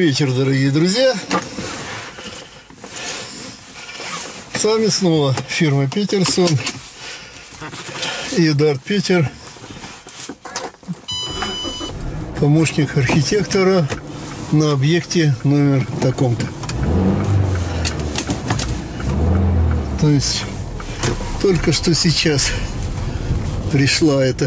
Добрый вечер, дорогие друзья. С вами снова фирма Петерсон и Эдуард Петер, помощник архитектора на объекте номер таком-то. То есть только что сейчас пришла эта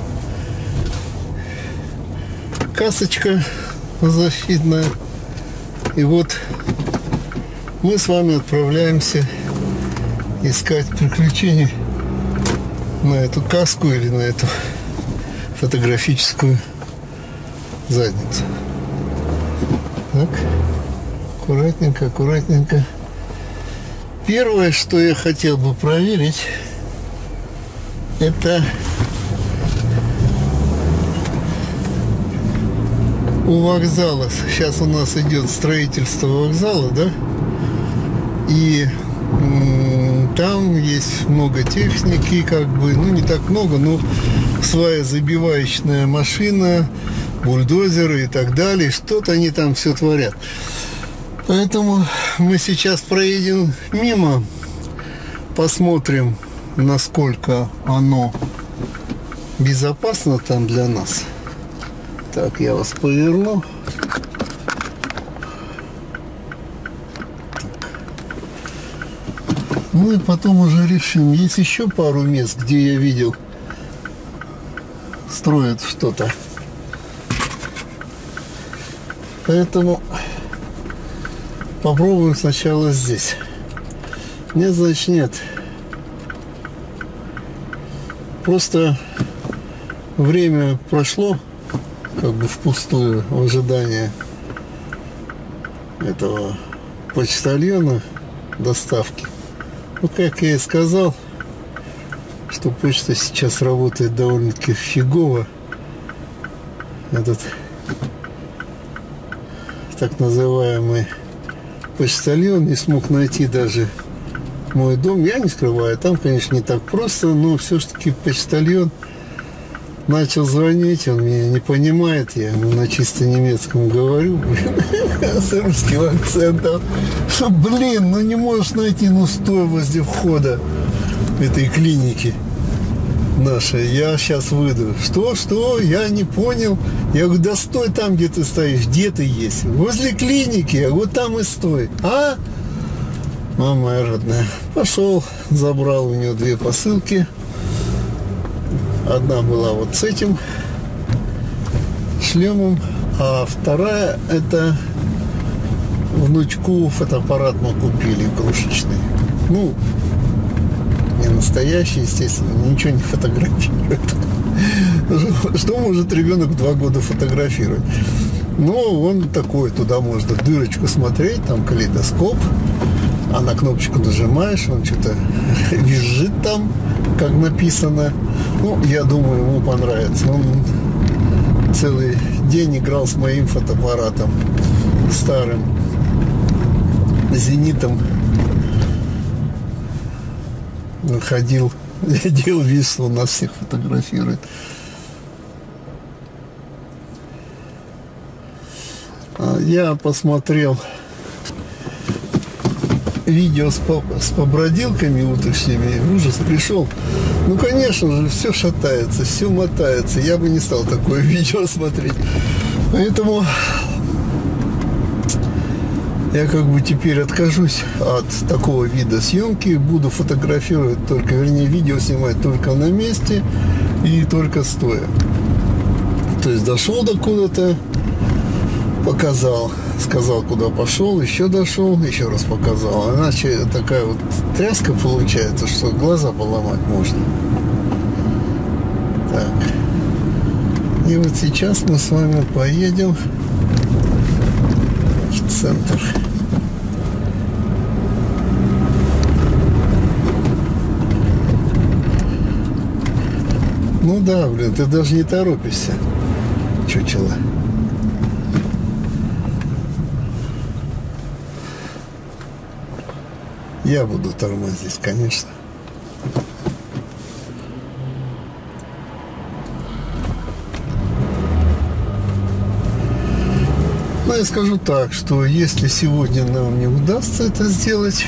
касочка защитная, и вот мы с вами отправляемся искать приключений на эту каску или на эту фотографическую задницу. Так, аккуратненько, аккуратненько. Первое, что я хотел бы проверить, это у вокзала. Сейчас у нас идет строительство вокзала, да? И там есть много техники, как бы, ну не так много, но сваезабиваечная машина, бульдозеры и так далее. Что-то они там все творят. Поэтому мы сейчас проедем мимо, посмотрим, насколько оно безопасно там для нас. Так, я вас поверну. Ну и потом уже решим. Есть еще пару мест, где я видел, строят что-то. Поэтому попробуем сначала здесь. Нет, значит нет. Просто время прошло как бы впустую в ожидании этого почтальона доставки. Ну, как я и сказал, что почта сейчас работает довольно-таки фигово. Этот так называемый почтальон не смог найти даже мой дом. Я не скрываю, там, конечно, не так просто, но все-таки почтальон начал звонить, он меня не понимает, я ему на чисто немецком говорю, с русским акцентом, что, блин, ну не можешь найти, ну стой возле входа этой клиники нашей, я сейчас выйду. Что? Я не понял. Я говорю, да стой там, где ты стоишь, где ты есть? Возле клиники, а вот там и стой. А? Мама моя родная. Пошел, забрал у него 2 посылки. Одна была вот с этим шлемом, а вторая это внучку фотоаппарат мы купили игрушечный. Ну, не настоящий, естественно, ничего не фотографирует. Что может ребенок в 2 года фотографировать? Ну, он такой, туда можно в дырочку смотреть, там калейдоскоп, а на кнопочку нажимаешь, он что-то визжит там, как написано. Ну, я думаю, ему понравится. Он целый день играл с моим фотоаппаратом старым зенитом. Ходил, делал вид, что он нас всех фотографирует. Я посмотрел видео с побродилками утренними, ужас пришел. Ну, конечно же, все шатается, все мотается. Я бы не стал такое видео смотреть. Поэтому я как бы теперь откажусь от такого вида съемки. Буду фотографировать только, вернее, видео снимать только на месте и только стоя. То есть дошел до куда-то, показал, сказал, куда пошел, еще дошел, еще раз показал. Иначе такая вот тряска получается, что глаза поломать можно. Так. И вот сейчас мы с вами поедем в центр. Ну да, блин, ты даже не торопишься, чучело. Я буду тормозить, конечно. Но я скажу так, что если сегодня нам не удастся это сделать,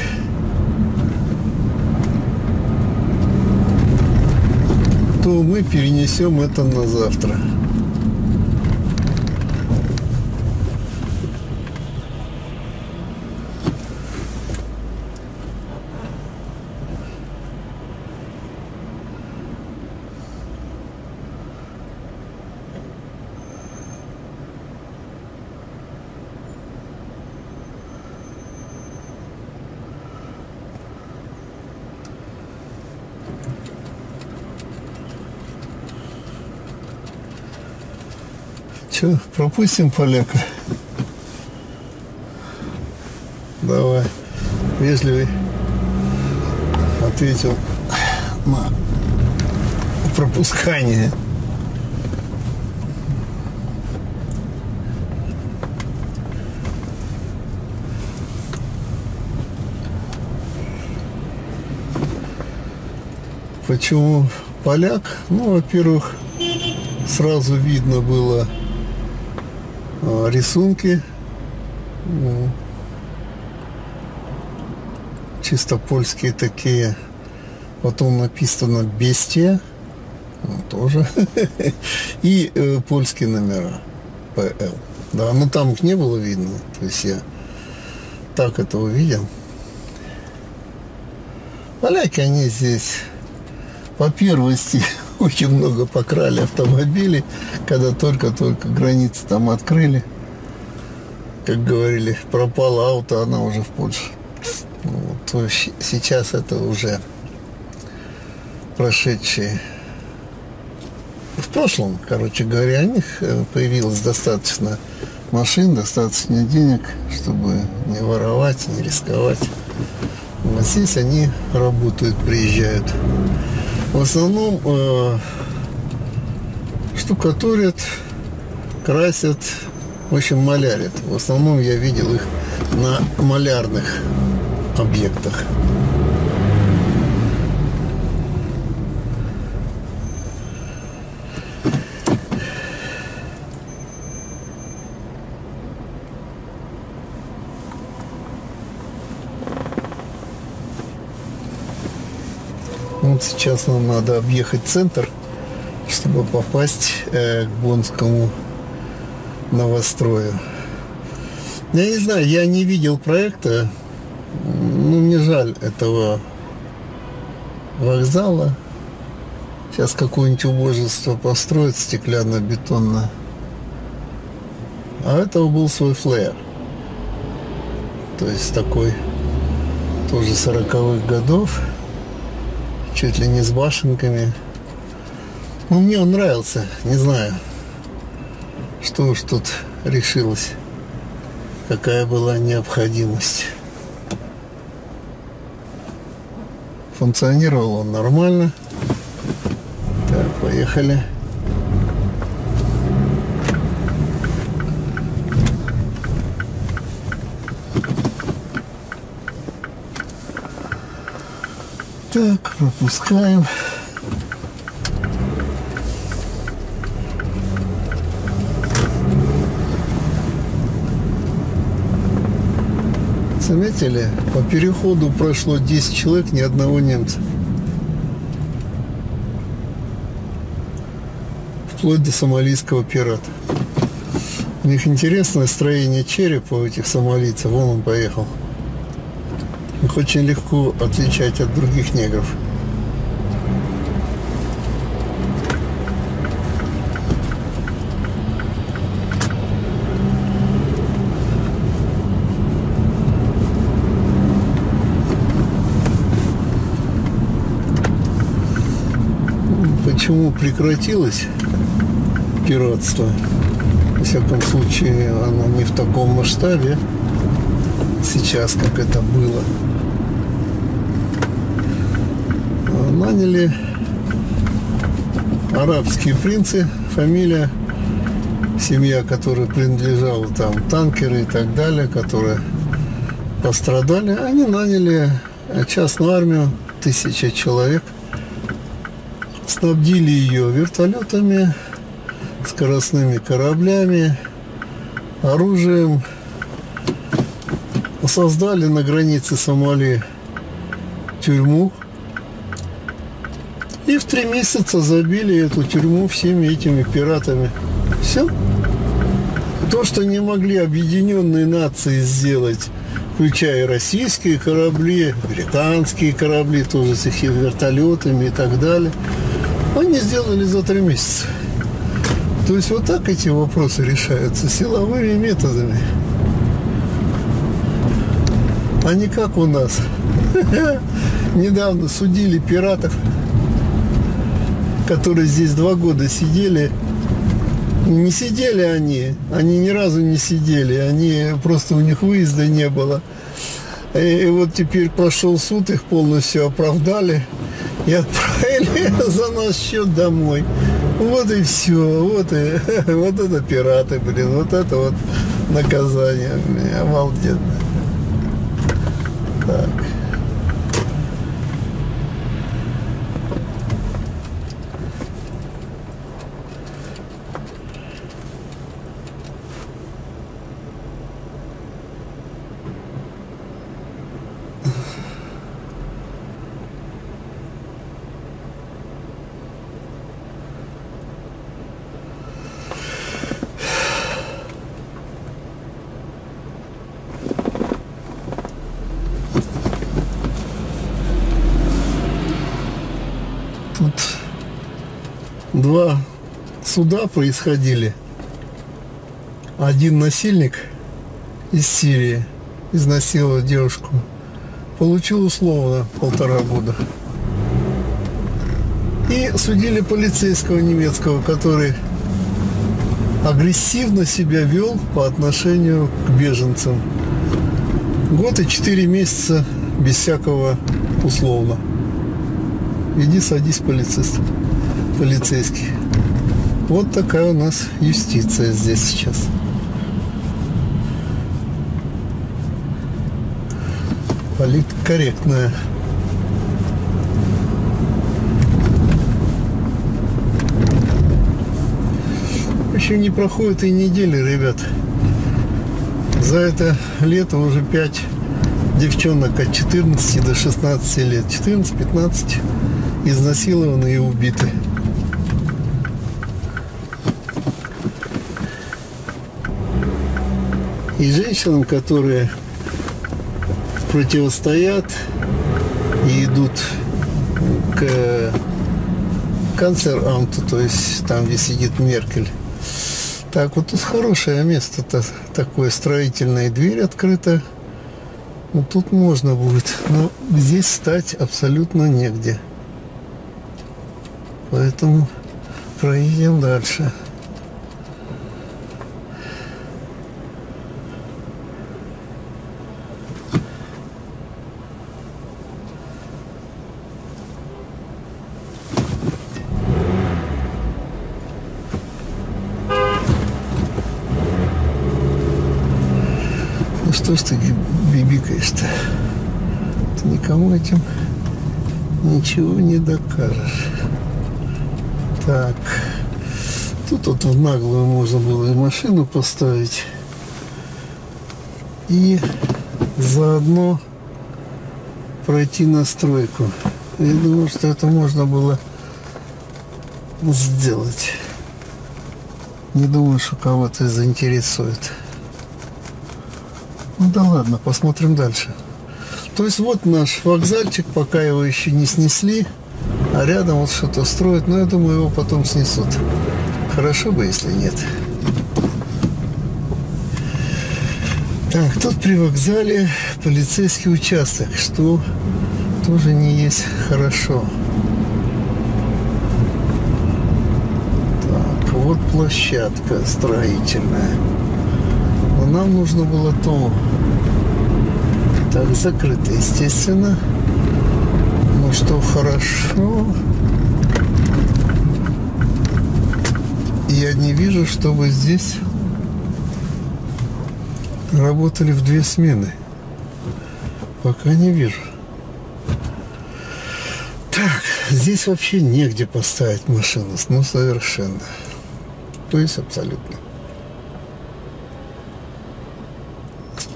то мы перенесем это на завтра. Че, пропустим поляка? Давай. Вежливый ответил на пропускание. Почему поляк? Ну, во-первых, сразу видно было рисунки, чисто польские такие. Потом написано «Бестия», тоже, и польские номера ПЛ. Да, но там их не было видно, то есть я так это увидел. Поляки, они здесь по первости очень много покрали автомобилей, когда только-только границы там открыли. Как говорили, пропало ауто, она уже в Польше. Вот, то сейчас это уже прошедшие. В прошлом, короче говоря, у них появилось достаточно машин, достаточно денег, чтобы не воровать, не рисковать. А здесь они работают, приезжают. В основном штукатурят, красят, в общем, малярят. В основном я видел их на малярных объектах. Вот сейчас нам надо объехать центр, чтобы попасть к Боннскому новострою. Я не знаю, я не видел проекта. Ну, мне жаль этого вокзала. Сейчас какое-нибудь убожество построят стеклянно-бетонно. А этого был свой флэр. То есть такой тоже 40-х годов. Чуть ли не с башенками. Ну, мне он нравился. Не знаю, что уж тут решилось. Какая была необходимость. Функционировал он нормально. Так, поехали. Так, пропускаем. Заметили, по переходу прошло 10 человек, ни одного немца. Вплоть до сомалийского пирата. У них интересное строение черепа у этих сомалийцев. Вон он поехал. Их очень легко отличать от других негров. Почему прекратилось пиратство? Во всяком случае, оно не в таком масштабе сейчас, как это было. Наняли арабские принцы, фамилия, семья, которая принадлежала там танкеры и так далее, которые пострадали. Они наняли частную армию, 1000 человек, снабдили ее вертолетами, скоростными кораблями, оружием создали на границе Сомали тюрьму и в 3 месяца забили эту тюрьму всеми этими пиратами. Все. То, что не могли объединенные нации сделать, включая российские корабли, британские корабли, тоже с их вертолетами и так далее, они сделали за 3 месяца. То есть вот так эти вопросы решаются силовыми методами. А не как у нас. Недавно судили пиратов, которые здесь 2 года сидели. Не сидели они ни разу не сидели, они просто у них выезда не было. И вот теперь прошел суд, их полностью оправдали и отправили за наш счет домой. Вот и все, вот это пираты, блин, вот это вот наказание, обалденно. Так. Тут 2 суда происходили. Один насильник из Сирии изнасиловал девушку. Получил условно 1,5 года. И судили полицейского немецкого, который агрессивно себя вел по отношению к беженцам. 1 год и 4 месяца без всякого условно. Иди садись, полицейский. Вот такая у нас юстиция здесь сейчас. Политкорректная. Еще не проходит и недели, ребят. За это лето уже 5 девчонок от 14 до 16 лет. 14-15 изнасилованы и убиты. И женщинам, которые противостоят и идут к канцлерамту, то есть там, где сидит Меркель. Так, вот тут хорошее место-то такое строительное, дверь открыта. Вот тут можно будет, но здесь стать абсолютно негде. Поэтому проедем дальше. Ну что ж ты бибикаешь-то? Ты никому этим ничего не докажешь. Так, тут вот в наглую можно было и машину поставить. И заодно пройти настройку. Я думаю, что это можно было сделать. Не думаю, что кого-то заинтересует. Ну да ладно, посмотрим дальше. То есть вот наш вокзальчик, пока его еще не снесли, а рядом вот что-то строят, но я думаю, его потом снесут. Хорошо бы, если нет. Так, тут при вокзале полицейский участок, что тоже не есть хорошо. Так, вот площадка строительная. Но нам нужно было то. Так, закрыто, естественно. Ну что, хорошо. Я не вижу, чтобы здесь работали в 2 смены. Пока не вижу. Так, здесь вообще негде поставить машину. Ну, совершенно. То есть абсолютно.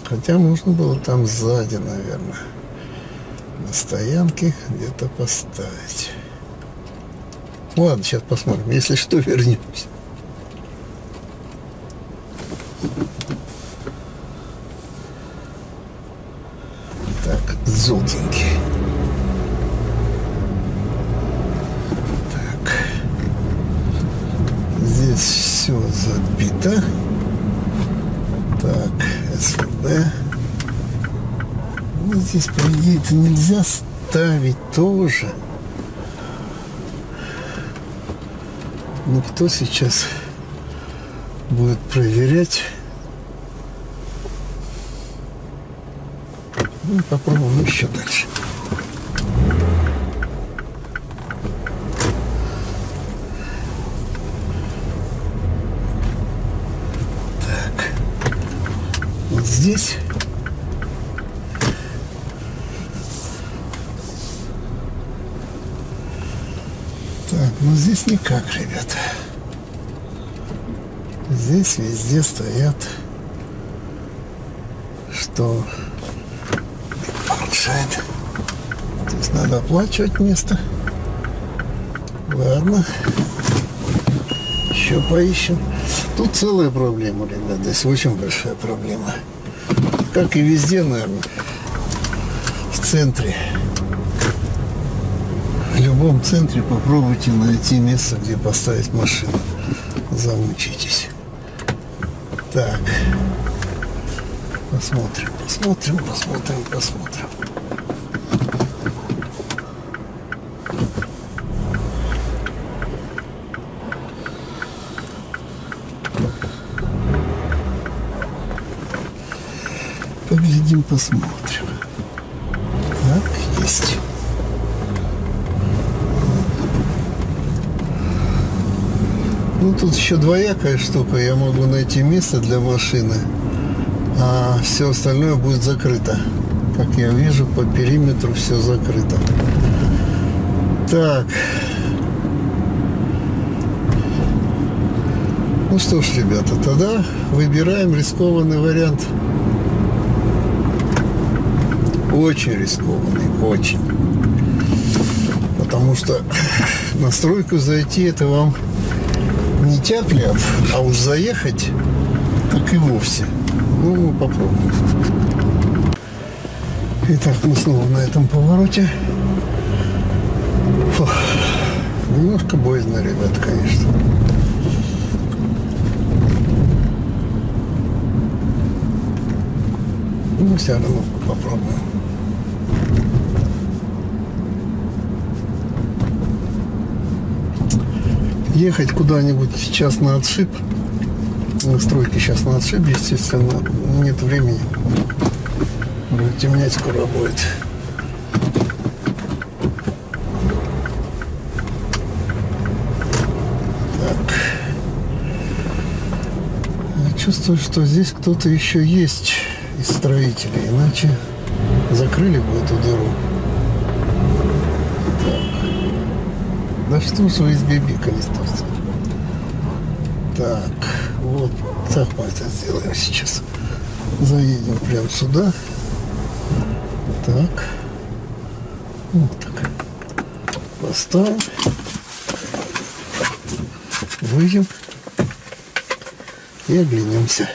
Хотя можно было там сзади, наверное, на стоянке где-то поставить. Ладно, сейчас посмотрим. Если что, вернемся. Так, желтенький. Так. Здесь все забито. Так, СВД. Ну, здесь, по идее, это нельзя ставить тоже. Ну, кто сейчас будет проверять? Ну, попробуем еще дальше. Так. Вот здесь. Так, ну здесь никак, ребята. Здесь везде стоят, что мешает. То есть надо оплачивать место. Ладно. Еще поищем. Тут целая проблема, ребят. Здесь очень большая проблема. Как и везде, наверное. В центре. В любом центре попробуйте найти место, где поставить машину. Замучитесь. Так. Посмотрим, посмотрим, посмотрим, посмотрим. Поглядим, посмотрим. Так, есть. Ну, тут еще двоякая штука. Я могу найти место для машины, а все остальное будет закрыто. Как я вижу, по периметру все закрыто. Так. Ну что ж, ребята, тогда выбираем рискованный вариант. Очень рискованный, очень. Потому что на стройку зайти — это вам не тяп-ляп, а уж заехать так и вовсе. Ну, мы попробуем. Итак, мы снова на этом повороте. Фух. Немножко боязно, ребят, конечно. Ну, все равно попробуем. Ехать куда-нибудь сейчас на отшиб, на стройке сейчас на отшиб, естественно, нет времени. Будет темнеть, скоро будет. Так. Я чувствую, что здесь кто-то еще есть из строителей, иначе закрыли бы эту дыру. Да что ж вы из бибика не ставьте. Так, вот так мы это сделаем сейчас. Заедем прямо сюда. Так. Вот так. Поставим. Выйдем. И оглянемся.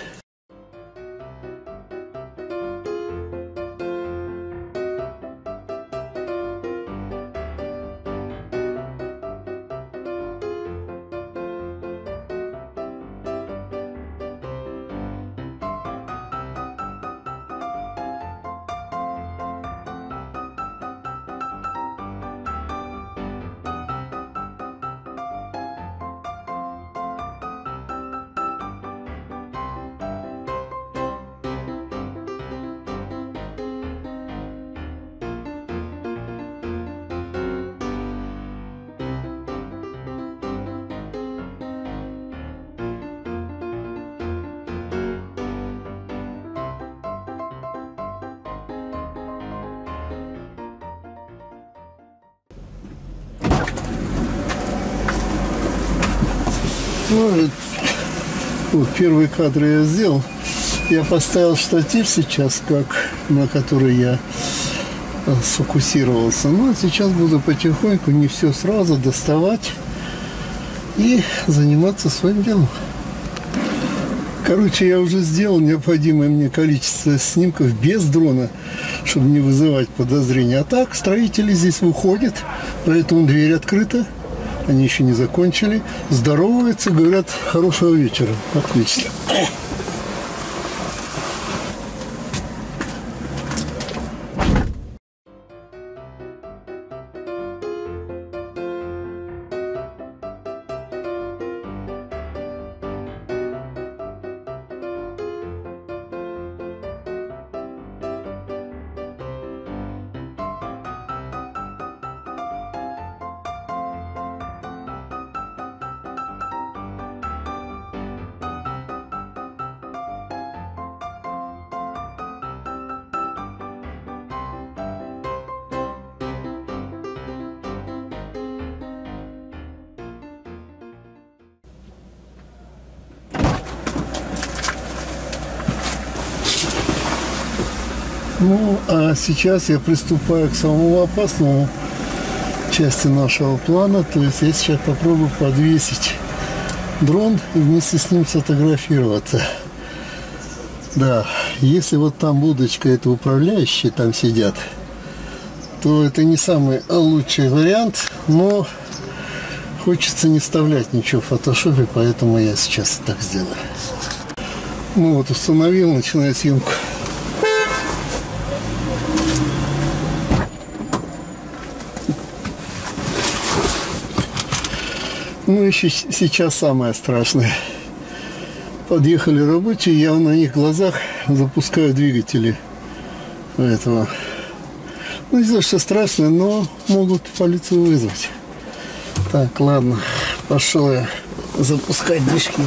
Ну, вот первые кадры я сделал. Я поставил штатив сейчас, на который я сфокусировался. Ну, а сейчас буду потихоньку, не все сразу доставать и заниматься своим делом. Короче, я уже сделал необходимое мне количество снимков без дрона, чтобы не вызывать подозрения. А так, строители здесь выходят, поэтому дверь открыта. Они еще не закончили. Здороваются, говорят, хорошего вечера. Отлично. Ну, а сейчас я приступаю к самому опасному части нашего плана. То есть я сейчас попробую подвесить дрон и вместе с ним сфотографироваться. Да, если вот там будочка, это управляющие там сидят, то это не самый лучший вариант, но хочется не вставлять ничего в фотошопе, поэтому я сейчас так сделаю. Ну вот, установил, начинаю съемку. Ну, еще сейчас самое страшное. Подъехали рабочие, я на их глазах запускаю двигатели этого. Ну, не знаю, что страшно, но могут полицию вызвать. Так, ладно, пошел я запускать движки.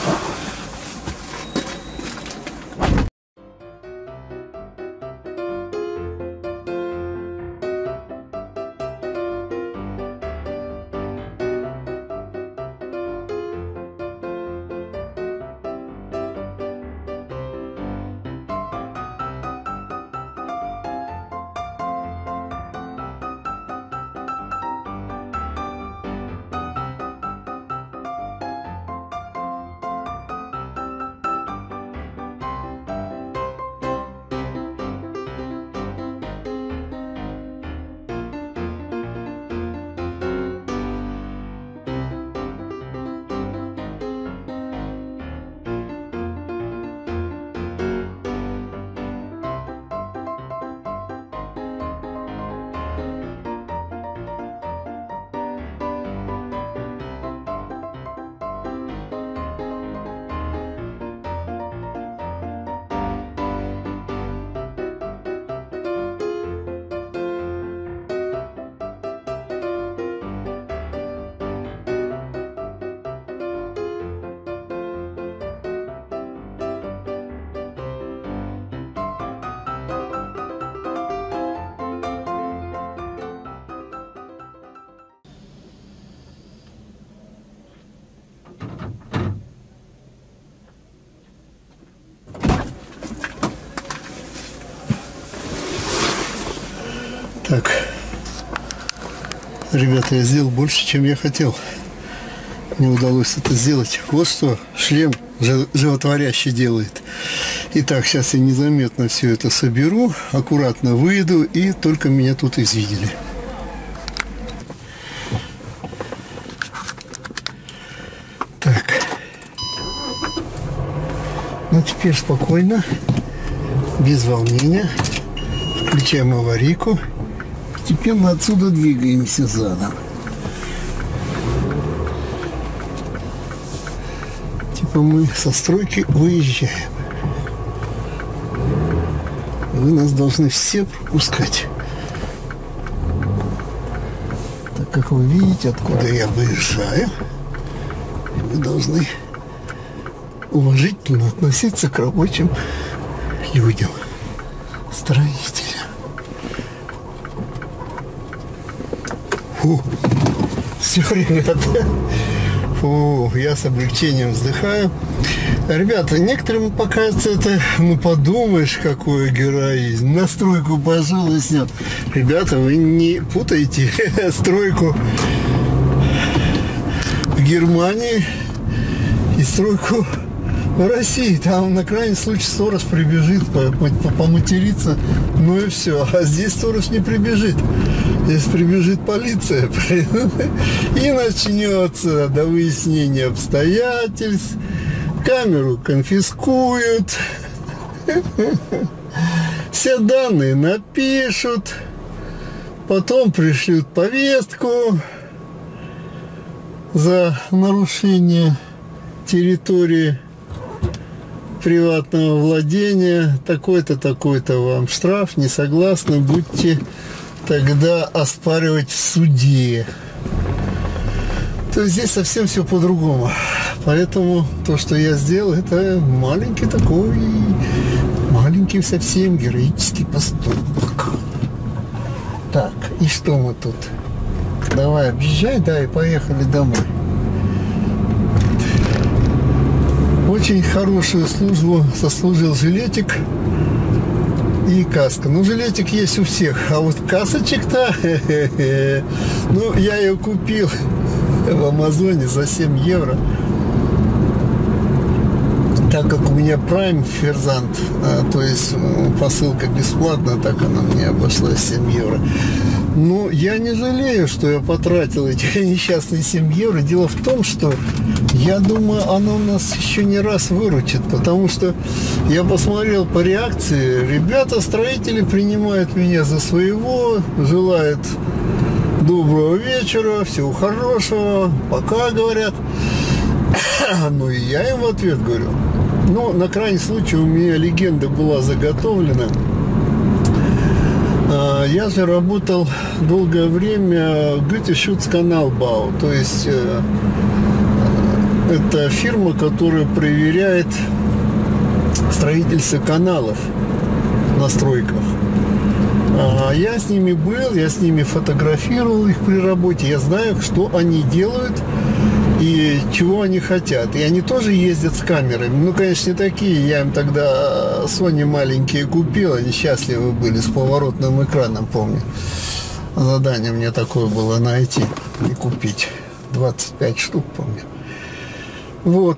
Так, ребята, я сделал больше, чем я хотел. Мне удалось это сделать. Вот что шлем животворящий делает. Итак, сейчас я незаметно все это соберу, аккуратно выйду, и только меня тут извидели. Так. Ну, теперь спокойно, без волнения. Включаем аварийку. Постепенно отсюда двигаемся задом. Типа мы со стройки выезжаем. Вы нас должны все пропускать. Так как вы видите, откуда я выезжаю, вы должны уважительно относиться к рабочим людям, строителям. Фу. Все, ребята, О, я с облегчением вздыхаю. Ребята, некоторым покажется это, ну подумаешь, какой героизм. Настройку, пожалуй, снят. Ребята, вы не путайте стройку в Германии и стройку в России. Там на крайний случай сторож прибежит поматериться, ну и все. А здесь сторож не прибежит. Здесь прибежит полиция и начнется до выяснения обстоятельств. Камеру конфискуют, все данные напишут, потом пришлют повестку за нарушение территории приватного владения. Такой-то, такой-то вам штраф, не согласны, будьте тогда оспаривать в суде. То есть здесь совсем все по-другому. Поэтому то, что я сделал, это маленький такой, маленький совсем героический поступок. Так, и что мы тут? Давай, объезжай, да, и поехали домой. Очень хорошую службу сослужил жилетик и каска. Ну, жилетик есть у всех, а вот касочек-то, ну, я ее купил в Амазоне за 7 евро. Так как у меня Prime Ферзант, то есть посылка бесплатная, так она мне обошлась 7 евро. Но я не жалею, что я потратил эти несчастные 7 евро. Дело в том, что я думаю, она нас еще не раз выручит, потому что я посмотрел по реакции, ребята, строители принимают меня за своего, желают доброго вечера, всего хорошего, пока, говорят. Ну и я им в ответ говорю. Ну, на крайний случай у меня легенда была заготовлена. Я же работал долгое время в Güteschutzkanalbau, то есть это фирма, которая проверяет строительство каналов на стройках. Я с ними был, я с ними фотографировал их при работе, я знаю, что они делают и чего они хотят. И они тоже ездят с камерами. Ну, конечно, не такие. Я им тогда Sony маленькие купил, они счастливы были, с поворотным экраном, помню. Задание мне такое было найти и купить. 25 штук, помню. Вот.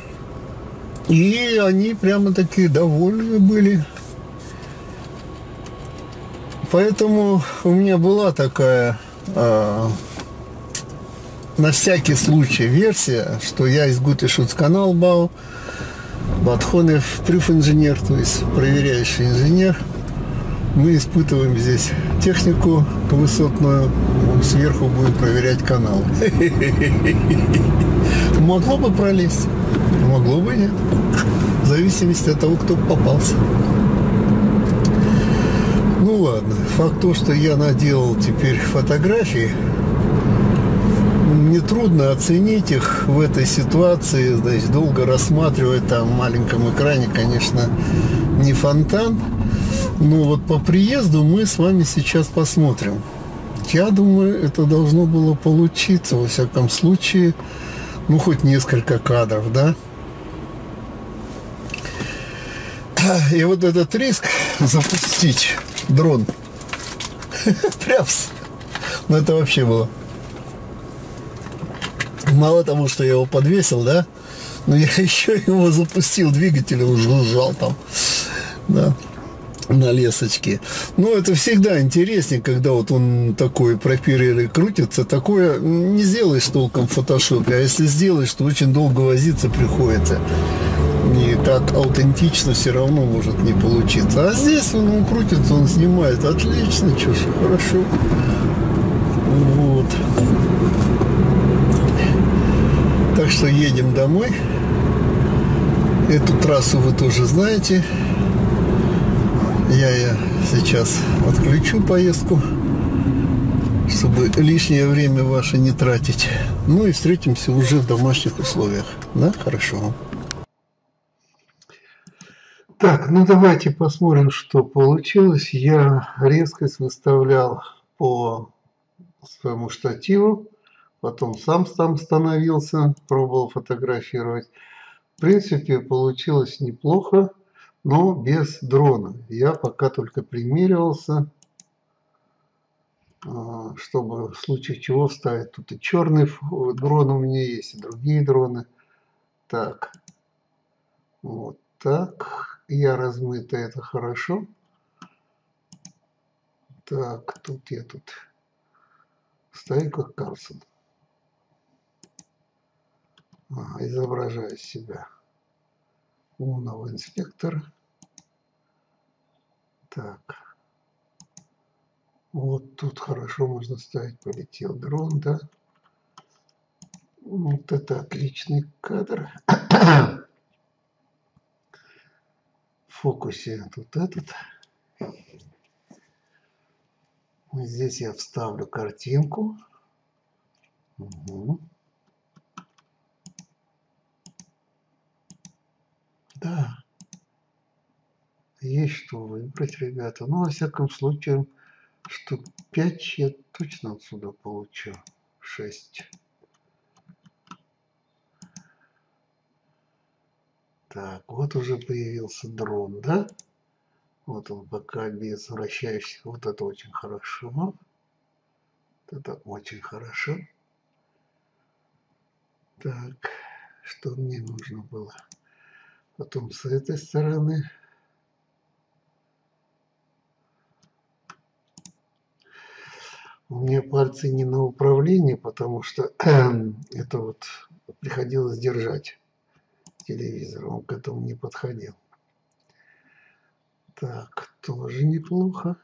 И они прямо такие довольны были. Поэтому у меня была такая, на всякий случай, версия, что я из Güteschutzkanalbau, Батхонев прюф-инженер, то есть проверяющий инженер. Мы испытываем здесь технику высотную, сверху будем проверять канал. Могло бы пролезть, могло бы нет, в зависимости от того, кто попался. Ну ладно, факт то, что я наделал теперь фотографии, нетрудно оценить их в этой ситуации, значит, долго рассматривать там в маленьком экране, конечно, не фонтан. Но вот по приезду мы с вами сейчас посмотрим. Я думаю, это должно было получиться, во всяком случае, ну, хоть несколько кадров, да? И вот этот риск запустить дрон. Пряпс. Ну, это вообще было. Мало того, что я его подвесил, да? Но я еще его запустил, двигатель уже сжал там, да, на лесочке. Ну, это всегда интереснее, когда вот он такой пропеллер крутится. Такое не сделаешь толком в фотошопе, а если сделаешь, то очень долго возиться приходится. И так аутентично все равно может не получиться. А здесь он крутится, он снимает отлично, что ж, хорошо. Вот. Так что едем домой. Эту трассу вы тоже знаете. Я сейчас отключу поездку, чтобы лишнее время ваше не тратить. Ну и встретимся уже в домашних условиях. Да, хорошо. Так, ну давайте посмотрим, что получилось. Я резкость выставлял по своему штативу. потом сам там становился, пробовал фотографировать. В принципе, получилось неплохо, но без дрона. Я пока только примеривался, чтобы в случае чего вставить. Тут и черный дрон у меня есть, и другие дроны. Так, вот так. Я размыто, это хорошо. Так, тут я стою как Карлсон. Изображаю себя умного инспектора. Так. Вот тут хорошо можно ставить. Полетел дрон, да. Вот это отличный кадр. В фокусе тут этот. Здесь я вставлю картинку. Угу. Да. Есть что выбрать, ребята. Ну, во всяком случае, штук 5 я точно отсюда получу. 6. Так, вот уже появился дрон, да? Вот он пока без вращающих. Вот это очень хорошо. Вот это очень хорошо. Так, что мне нужно было? Потом с этой стороны. У меня пальцы не на управлении, потому что это вот приходилось держать телевизор. Он к этому не подходил. Так, тоже неплохо.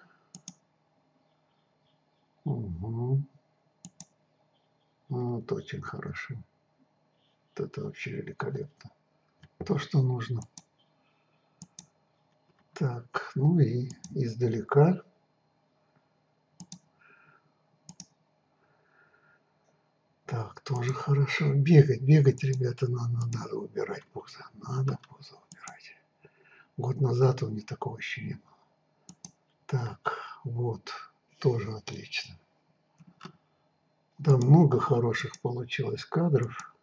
Угу. Вот очень хорошо. Вот это вообще великолепно. То, что нужно. Так, ну и издалека. Так, тоже хорошо. Бегать, ребята, надо убирать позу. Надо позу убирать. Год назад у меня такого еще не было. Так, вот, тоже отлично. Да, много хороших получилось кадров.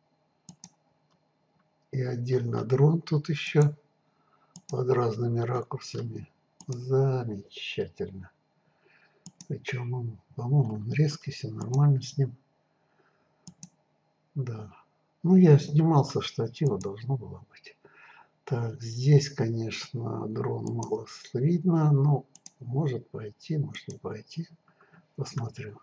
И отдельно дрон тут еще под разными ракурсами. Замечательно. Причем он, по-моему, он резкий, все нормально с ним. Да. Ну, я снимал со штатива, должно было быть. Так, здесь, конечно, дрон мало видно, но может пойти, может не пойти. Посмотрю.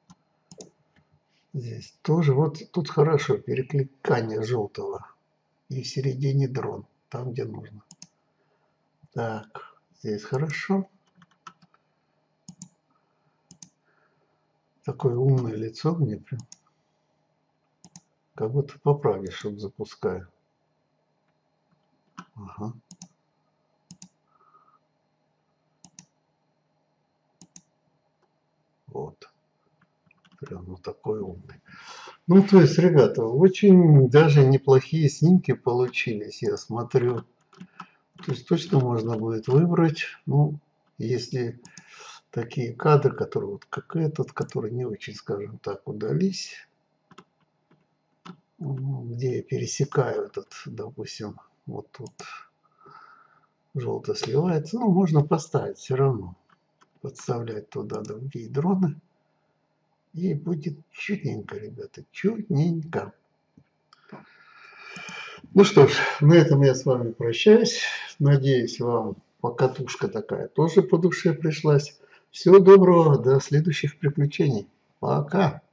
Здесь тоже, вот тут хорошо, перекликание желтого. И в середине дрон, там, где нужно. Так, здесь хорошо. Такое умное лицо мне прям. Как будто поправишь, что запускаю. Ага. Вот. Прям вот такой умный. Ну, то есть, ребята, очень даже неплохие снимки получились, я смотрю. То есть точно можно будет выбрать, ну, если такие кадры, которые вот как этот, которые не очень, скажем так, удались, где я пересекаю этот, допустим, вот тут желто сливается, ну, можно поставить все равно, подставлять туда другие дроны, и будет чудненько, ребята, чудненько. Ну что ж, на этом я с вами прощаюсь. Надеюсь, вам покатушка такая тоже по душе пришлась. Всего доброго, до следующих приключений. Пока.